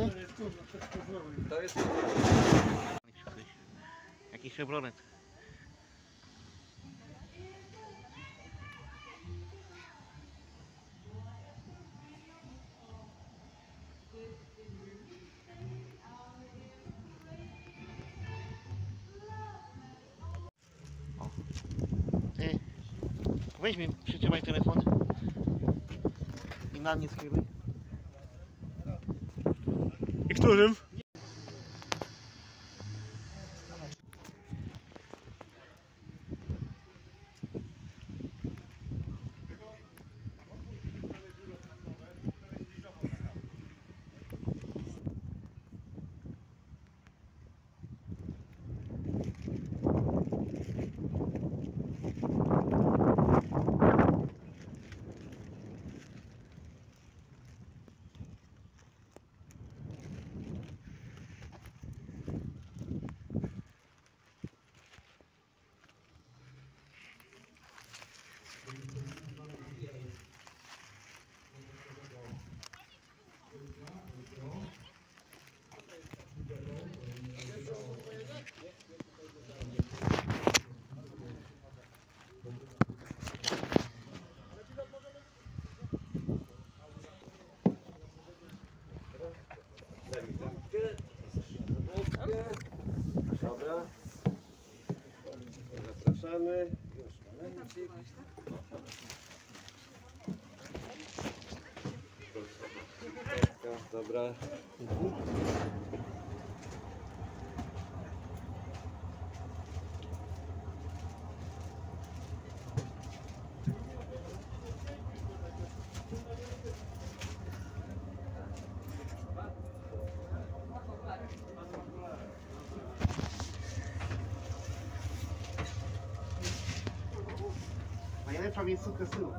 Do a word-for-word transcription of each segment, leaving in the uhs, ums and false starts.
Czarny? To jest... Jakiś Chevrolet. O. Ty, weź mi, przytrzymaj telefon i na mnie skieruj. I którym? Dobra. Zapraszamy. Dobra. Najlepsza miejscówka z tyłu.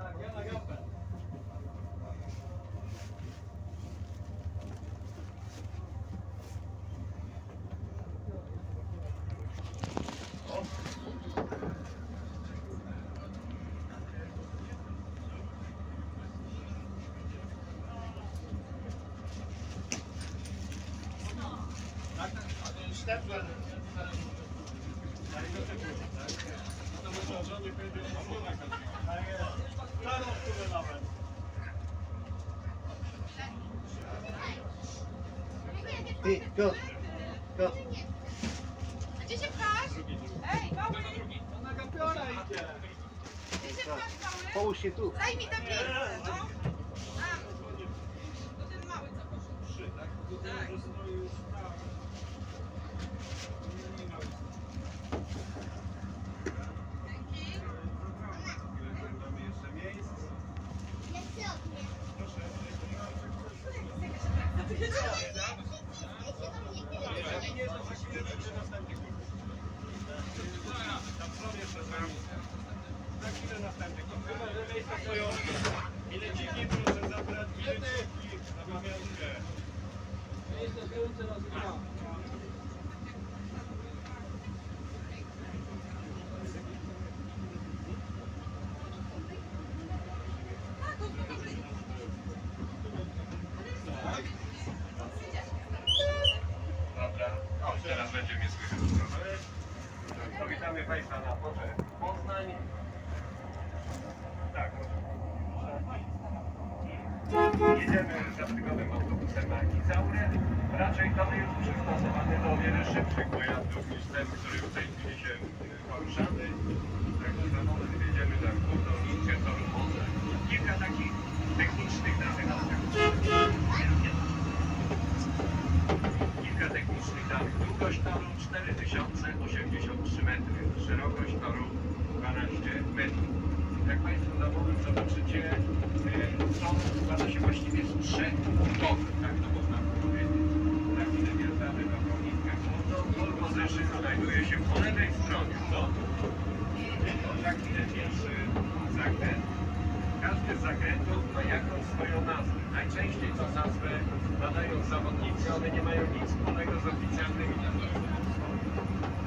Ty, go, go. A gdzie się pchasz? Ej, mały! Na gapiora idzie. Gdzie się pchasz, mały? Połóż się tu. Daj mi to miejsce, no! A, to ten mały co poszedł. Trzy, tak? Tak. Dzięki. Mamy jeszcze miejsc. Nie, to za chwilę będzie następny kurs. Tam są jeszcze tam. Za chwilę następny kurs. Chyba, że miejsca stoją. Bileciki proszę zabrać, bileciki na pamiątkę. Miejsce stojące raz dwa. Dobra, o, teraz będzie mnie słychać. To witamy Państwa na porze Poznań. Tak. Jedziemy zastrygowym autobusem na Izaurę. Raczej to jest przystosowany do o wiele szybszych pojazdów niż ten, który w tej chwili się poruszamy. Także za moment wjedziemy na główną linię toru Poznań. Kilka takich technicznych danych na Kilka technicznych danych. Długość toru cztery tysiące osiemdziesiąt trzy metry, szerokość toru dwanaście metrów. Jak Państwo na moment zobaczycie, tor składa się właściwie z trzech torów, tak to można powiedzieć. Za chwilę wjeżdżamy do Kołnika. Tor Pozyszy znajduje się po lewej stronie. No. Za chwilę pierwszy zakręt. Każdy z zakrętów ma jakąś swoją nazwę. Najczęściej tą nazwę nadają zawodnicy, one nie mają nic wspólnego z oficjalnymi nazwami.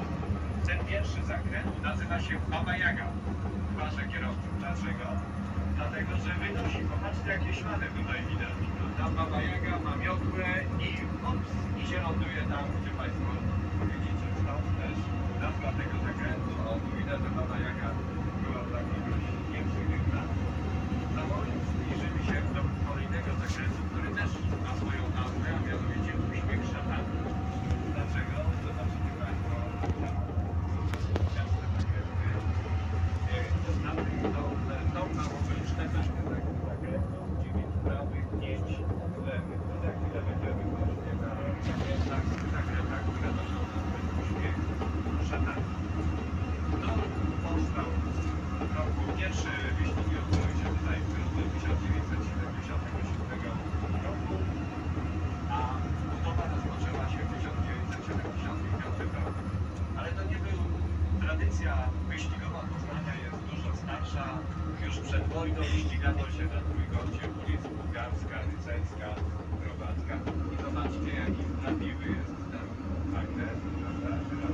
Ten pierwszy zakręt nazywa się Baba Jaga. Proszę kierowców, dlaczego? Dlatego, że wynosi. Popatrzcie, jakie ślady tutaj widać. Tam Baba Jaga ma miotłę i ops, i się ląduje tam, gdzie Państwo widzicie. Stąd też nazwa tego zakrętu. O, tu widać, że Baba Jaga była w jakiegoś nieprzyjemna. Za moment zbliżymy się do kolejnego zakrętu, który też ma swoją nazwę, a mianowicie uśmiech szatana. Dlaczego? Zobaczycie Państwo ciasne zakręty. Na tym tą, tą małopęczne też tego zakrętu, dziewięć prawych, pięć lewych. I za chwilę będziemy właśnie na zakrętach, zakrętach, które noszą nazwę uśmiech szatana. To powstał w roku pierwszy wyścigi odbyły się tutaj w grudniu tysiąc dziewięćset siedemdziesiątego siódmego roku, a budowa rozpoczęła się w tysiąc dziewięćset siedemdziesiątym piątym roku. Ale to nie był tradycja wyścigowa Poznania jest dużo starsza. Już przed wojną ścigano się na trójkącie ulic Bułgarska, Rycerska, Grobacka. I zobaczcie, jaki prawdziwy jest ten magnes, prawda?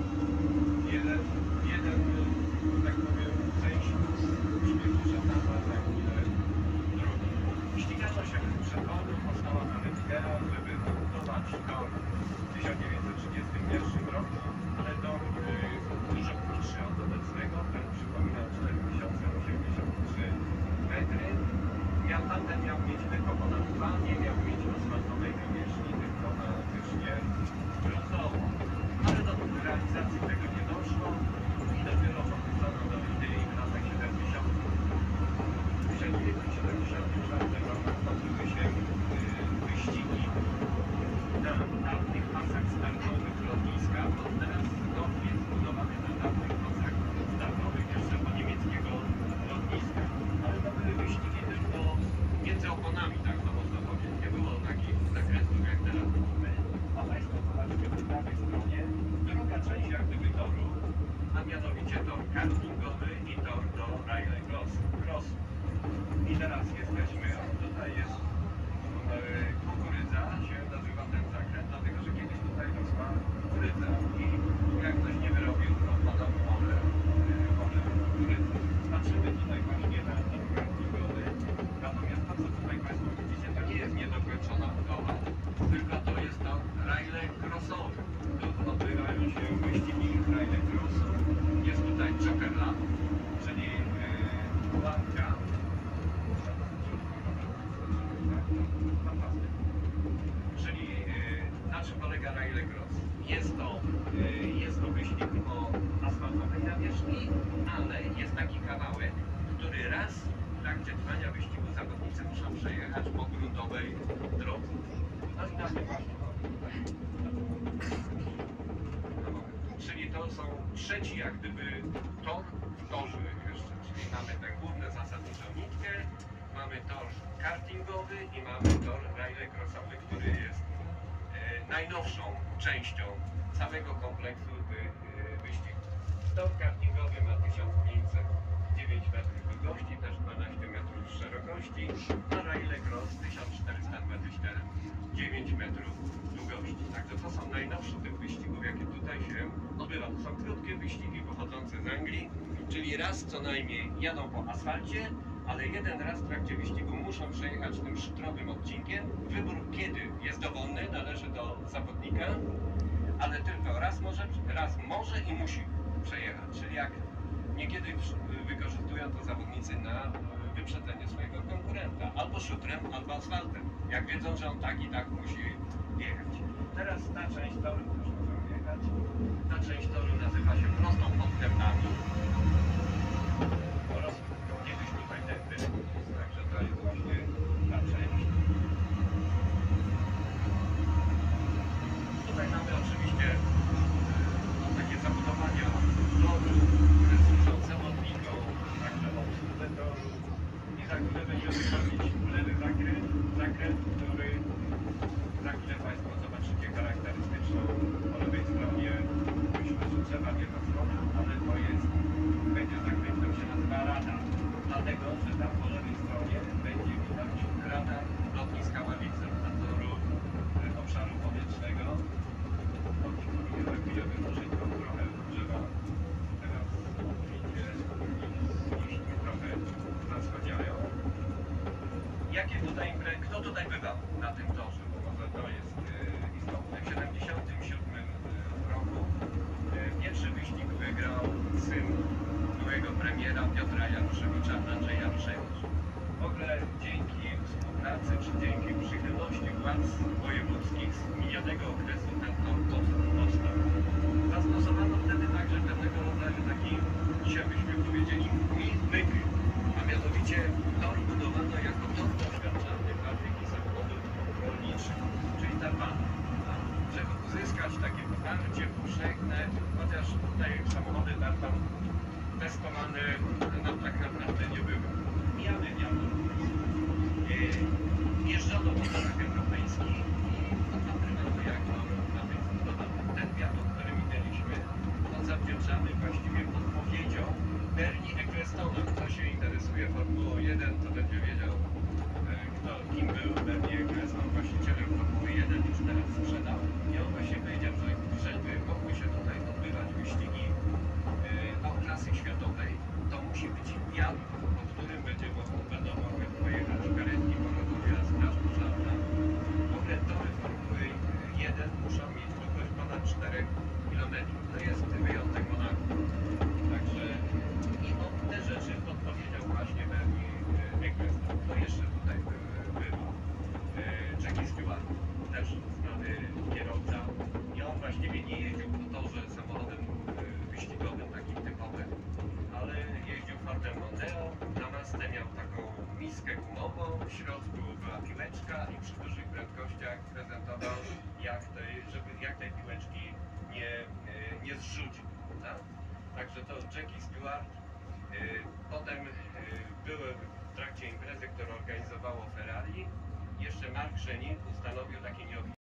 Jeden, jeden, tak powiem, część uśmiechu szatana za chwilę drugi. Ścigano się przed wojną, powstała zalewka, żeby budować tor w tysiąc dziewięćset trzydziestym pierwszym roku, ale tor y, dużo krótszy od obecnego, ten przypominał cztery tysiące osiemdziesiąt trzy metry. Miał tamten miał mieć tylko ponad dwa, nie miał mieć asfaltowej nawierzchni, tylko nawierzchnię brązową. Ale do realizacji tego nie doszło i dopiero powrócono do idei w latach siedemdziesiątych. W tysiąc dziewięćset siedemdziesiątym czwartym roku odbyły się y, wyścigi na dawnych pasach startowych lotniska, bo teraz dom jest zbudowany na dawnych pasach startowych jeszcze po niemieckiego lotniska. Ale to były wyścigi tylko między oponami, tak to można powiedzieć. Nie było takich zakrętów jak teraz mamy. A Państwo zobaczcie po prawej stronie druga część jak gdyby toru, a mianowicie tor kartingowy i tor do Rally Cross. I teraz jesteśmy, tutaj jest e, kukurydza, się nazywa ten zakręt, dlatego że kiedyś tutaj rosła kukurydza i jak ktoś nie wyrobił, to wpadał w pole, pole kukurydzy. Patrzymy tutaj właśnie na tor kartingowy, natomiast to, co tutaj Państwo widzicie, to nie jest niedokończona budowa, tylko to jest to Rally Crossowy. Tu odbywają się wyścigi Rally Crossu. Jest tutaj Joker Lab, czyli yy, łapka. Czyli yy, na czym polega Rally Cross? Jest to, yy, jest to wyścig o asfaltowej nawierzchni, ale jest taki kawałek, który raz w trakcie trwania wyścigu zawodnicy muszą przejechać po gruntowej drodze. No i na tym właśnie. Czyli to są trzeci jak gdyby tor w torze jeszcze, czyli mamy tę główną zasadniczą nitkę, mamy tor kartingowy i mamy tor rally crossowy, który jest e, najnowszą częścią całego kompleksu tych e, wyścigów. Tor kartingowy ma tysiąc pięćset dziewięć metrów długości, też dwanaście metrów szerokości, a rally cross tysiąc czterysta dwadzieścia dziewięć metrów długości. Także to są najnowsze tych wyścigów, jakie tutaj się odbywa. To są krótkie wyścigi pochodzące z Anglii, czyli raz co najmniej jadą po asfalcie, ale jeden raz w trakcie wyścigu muszą przejechać tym szutrowym odcinkiem. Wybór kiedy jest dowolny, należy do zawodnika, ale tylko raz może, raz może i musi przejechać. Czyli jak niekiedy wykorzystują to zawodnicy na wyprzedzenie swojego konkurenta, albo szutrem, albo asfaltem. Jak wiedzą, że on tak i tak musi jechać. Teraz ta część toru, już możemy jechać, ta część toru nazywa się prostą podkrętami. Oraz kiedyś tutaj tędy, także to jest właśnie ta część. Tutaj mamy oczywiście no, takie zabudowania toru, które służą zawodnikom, także obsługę toru. I za chwilę będziemy robić lewy zakręt, zakręt, który za chwilę Państwo zobaczycie charakterystyczną po lewej stronie. Myślę, że trzeba nie zasłona, ale to jest, będzie zakręt, który się nazywa radar. Dlatego, że tam po lewej stronie będzie widać radar lotniska Ławice, nadzoru obszaru powietrznego. Nie wyłożyć, bo trochę drzewa teraz idzie i liście trochę zasłaniają. jakie tutaj, impre- kto tutaj bywał na tym torze, bo może to jest e, istotne. W siedemdziesiątym siódmym roku e, pierwszy wyścig wygrał syn byłego premiera Piotra Jaruszewicza, Andrzej Jaruszewicz. W ogóle dzięki współpracy, czy dzięki przychylności władz wojewódzkich z minionego okresu ten tor powstał. Zastosowano wtedy także pewnego rodzaju taki, dzisiaj byśmy powiedzieli, myk, a mianowicie tor budowano jako tor doświadczalny fabryki samochodów rolniczych, czyli Tarpana. Żeby uzyskać takie poparcie powszechne, chociaż tutaj samochody Tarpan testowane no, tak naprawdę nie były. Mijamy wiadomo. Jeżdżono po torach europejskich i odpatrywano jak to ma być zbudowane. Ten wiadukt, który widzieliśmy, on zawdzięczamy właściwie podpowiedzią Bernie Ecclestona. Kto się interesuje Formułą jeden, to będzie wiedział, e, kto, kim był Bernie Eccleston, właścicielem Formuły jeden, już teraz sprzedał. I on właśnie powiedział, że żeby mogły się tutaj odbywać wyścigi e, no, klasy światowej, to musi być wiadukt, po którym będzie będą mogły pojechać karetki porodowe, straż pożarna. W ogóle tory Formuły jeden muszą mieć długość ponad czterech kilometrów. To jest wyjątek Monaco. Także i on te rzeczy podpowiedział właśnie Bernie Eccleston. To jeszcze tutaj był Jackie Stewart, też znany kierowca. I on właściwie nie jeździł po torze samochodem wyścigowym, takim typowym, ale jeździł Fordem Mondeo. Na masce miał taką miskę gumową, w środku była piłeczka i przy dużych prędkościach prezentował, jak tej, żeby, jak tej piłeczki nie, nie zrzucił. Tak? Także to Jackie Stewart. Potem były w trakcie imprezy, którą organizowało Ferrari, jeszcze Mark Chenin ustanowił taki nieoficjalny